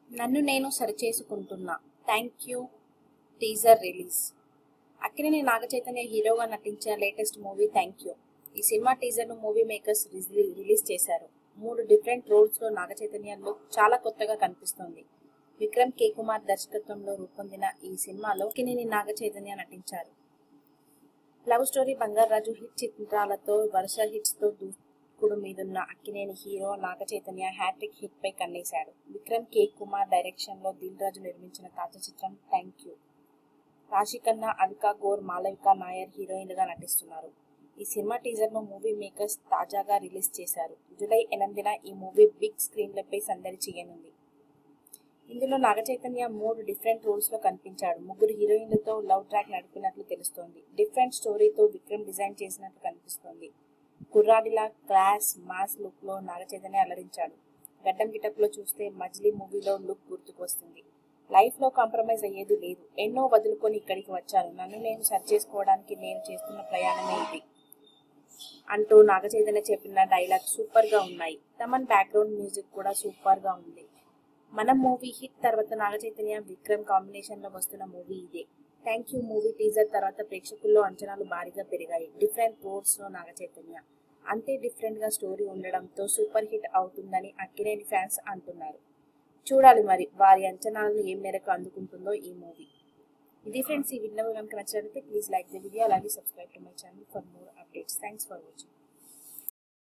నన్ను నేను సరిచేసుకుంటున్నా Thank You teaser release. Akkineni Naga Chaitanya హీరోగా నటించిన లేటెస్ట్ మూవీ థ్యాంక్ యూ. ఈ సినిమా టీజర్ ను మూవీ మేకర్స్ రిలీజ్ చేశారు. 3 డిఫరెంట్ రోల్స్ లో నాగ చైతన్య లుక్ చాలా కొత్తగా కనిపిస్తోంది. విక్రమ్ కే కుమార్ దర్శకత్వంలో రూపొందిన ఈ సినిమాలో అక్కినేని నాగ చైతన్య నటించారు. లవ్ స్టోరీ, బంగారాజు హిట్ చిత్రాలతో వరుస హిట్స్ తో దూకుడు మీదున్న Akkineni hero Naga Chaitanya hattrick hit పై కన్నేశాడు. విక్రమ్ కే కుమార్ డైరెక్షన్ లో దిల్ రాజు నిర్మించిన తాజా చిత్రం థ్యాంక్ యూ. రాశి ఖన్నా, అవికా గోర్, మాలవిక నాయర్ హీరోయిన్లుగా నటిస్తున్నారు. ఈ సినిమా టీజర్ ను మూవీ మేకర్స్ తాజాగా రిలీజ్ చేశారు. జూలై 8న ఈ మూవీ బిగ్ స్క్రీన్లపై సందడి చేయనుంది. ఇందులో నాగ చైతన్య 3 డిఫరెంట్ రోల్స్ లో కనిపించాడు. 3 హీరోయిన్లతో లవ్ ట్రాక్ నడిపినట్లు తెలుస్తోంది. డిఫరెంట్ స్టోరీతో విక్రమ్ డిజైన్ చేసినట్లు కనిపిస్తోంది. కుర్రాడిలా క్లాస్ మాస్ లుక్ లో నాగ చైతన్య అలరించాడు. గడ్డం గిటప్ లో చూస్తే మజిలీ మూవీలో లుక్ గుర్తుకు వస్తుంది. లైఫ్ లో కాంప్రమైజ్ అయ్యేది లేదు. ఎన్నో వదులుకొని ఇక్కడికి వచ్చాను. నన్ను నేను సరి చేసుకోవడానికి నేను చేస్తున్న ప్రయాణమే ఇది అంటూ నాగ చైతన్య చెప్పిన డైలాగ్ సూపర్ గా ఉన్నాయి. తమన్ బ్యాక్గ్రౌండ్ మ్యూజిక్ కూడా సూపర్ గా ఉంది. మన మూవీ హిట్ తర్వాత నాగ చైతన్య విక్రమ్ కాంబినేషన్ లో వస్తున్న మూవీ ఇదే. థ్యాంక్ యూ మూవీ టీజర్ తర్వాత ప్రేక్షకుల్లో అంచనాలు భారీగా పెరిగాయి. డిఫరెంట్ రోల్స్ లో నాగ చైతన్య అంతే డిఫరెంట్ గా స్టోరీ ఉండడంతో సూపర్ హిట్ అవుతుందని అక్కినేని ఫ్యాన్స్ అంటున్నారు. చూడాలి మరి వారి అంచనాలను ఏ మేరకు అందుకుంటుందో ఈ మూవీ. ఇది ఫ్రెండ్స్, ఈ వీడియో కనుక నచ్చినట్లయితే ప్లీజ్ లైక్ ది వీడియో, అలాగే subscribe to my channel for more updates. Thanks for watching.